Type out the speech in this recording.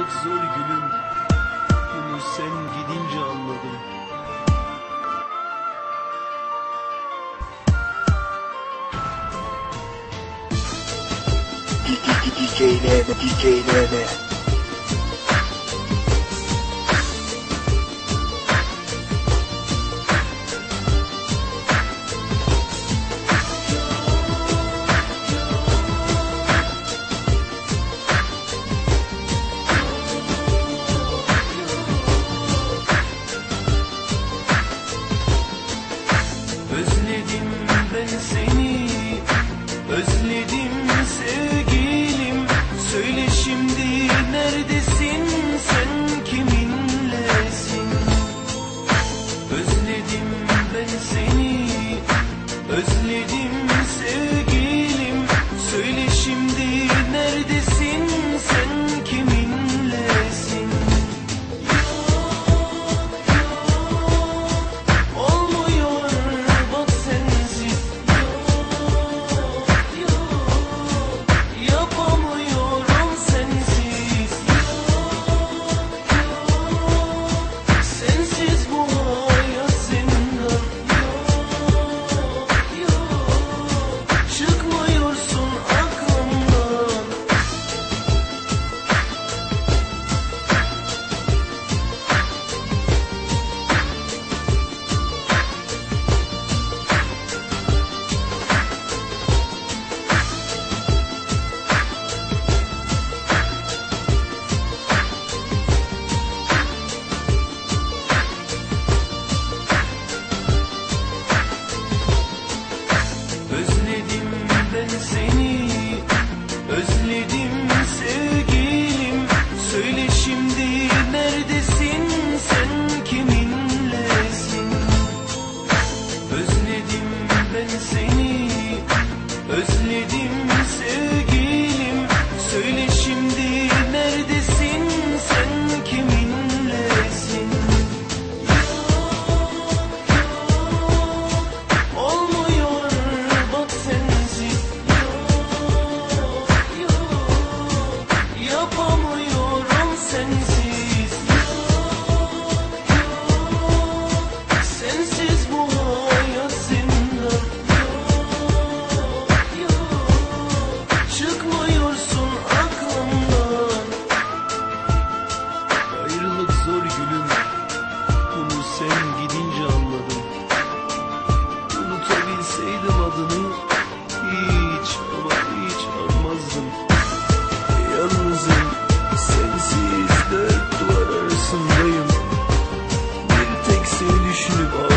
Ayrılık zor gülüm, bunu sen gidince anladım. DJ Özledim ben seni, özledim sevgilim. Söyle şimdi neredesin, sen kiminlesin? Özledim ben seni, özledim sevgilim. Söyle şimdi neredesin, sen kiminlesin? Özledim ben seni, özledim sevgilim. Söyle şimdi neredesin, sen kiminlesin? Özledim ben seni, özledim sevgilim. Söyle şimdi neredesin, sen kiminlesin? Yapamıyorum sensiz, sensiz bu hayat zindan. Çıkmıyorsun aklımdan. Ayrılık zor gülüm, bunu sen gidince anladım. Unutabilseydim adını hiç ama hiç anmazdım. Yalnızım, sensiz dört duvar arasındayım. Bir tek seni düşünüp